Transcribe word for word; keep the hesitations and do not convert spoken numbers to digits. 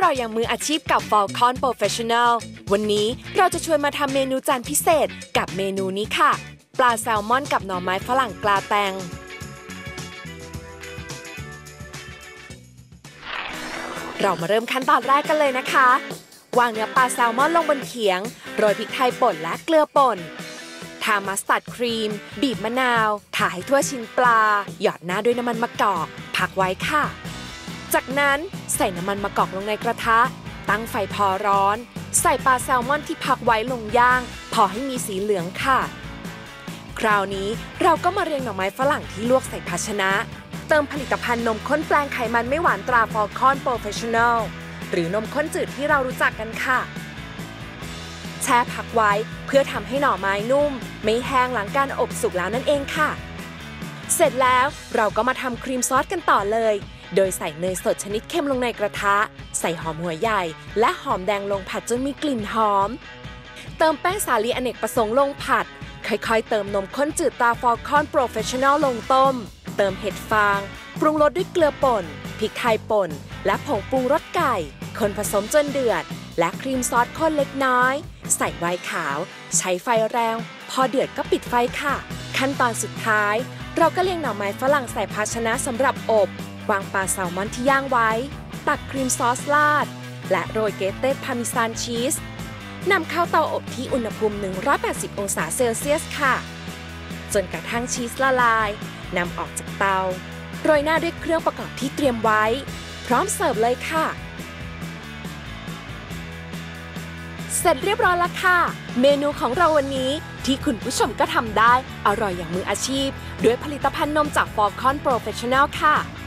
ร่อยอย่างมืออาชีพกับ Falcon Professional วันนี้เราจะชวนมาทำเมนูจานพิเศษกับเมนูนี้ค่ะปลาแซลมอนกับหน่อไม้ฝรั่งกลาแตงเรามาเริ่มขั้นตอนแรกกันเลยนะคะวางเนื้อปลาแซลมอนลงบนเขียงโรยพริกไทยป่นและเกลือป่นทามัสตาร์ดครีมบีบมะนาวทาให้ทั่วชิ้นปลาหยอดหน้าด้วยน้ำมันมะกอกพักไว้ค่ะจากนั้นใส่น้ำมันมะกอกลงในกระทะตั้งไฟพอร้อนใส่ปลาแซลมอนที่พักไว้ลงย่างพอให้มีสีเหลืองค่ะคราวนี้เราก็มาเรียงหน่อไม้ฝรั่งที่ลวกใส่ภาชนะเติมผลิตภัณฑ์นมข้นแปลงไขมันไม่หวานตรา Falcon Professional หรือนมข้นจืดที่เรารู้จักกันค่ะแช่พักไว้เพื่อทำให้หน่อไม้นุ่มไม่แห้งหลังการอบสุกแล้วนั่นเองค่ะเสร็จแล้วเราก็มาทำครีมซอสกันต่อเลยโดยใส่เนยสดชนิดเค็มลงในกระทะใส่หอมหัวใหญ่และหอมแดงลงผัดจนมีกลิ่นหอมเติมแป้งสาลีอเนกประสงค์ลงผัดค่อยๆเติมนมข้นจืดตรา Falcon Professional ลงต้มเติมเห็ดฟางปรุงรสด้วยเกลือป่นพริกไทยป่นและผงปรุงรสไก่คนผสมจนเดือดและครีมซอสข้นเล็กน้อยใส่ไวน์ขาวใช้ไฟแรงพอเดือดก็ปิดไฟค่ะขั้นตอนสุดท้ายเราก็เรียงหน่อไม้ฝรั่งใส่ภาชนะสำหรับอบวางปลาแซลมอนที่ย่างไว้ตักครีมซอสราดและโรยเกรเต็ดพาร์เมซานชีสนำเข้าเตาอบที่อุณหภูมิหนึ่งร้อยแปดสิบองศาเซลเซียสค่ะจนกระทั่งชีสละลายนำออกจากเตาโรยหน้าด้วยเครื่องประกอบที่เตรียมไว้พร้อมเสิร์ฟเลยค่ะเสร็จเรียบร้อยแล้วค่ะเมนูของเราวันนี้ที่คุณผู้ชมก็ทำได้อร่อยอย่างมืออาชีพด้วยผลิตภัณฑ์นมจาก Falcon Professional ค่ะ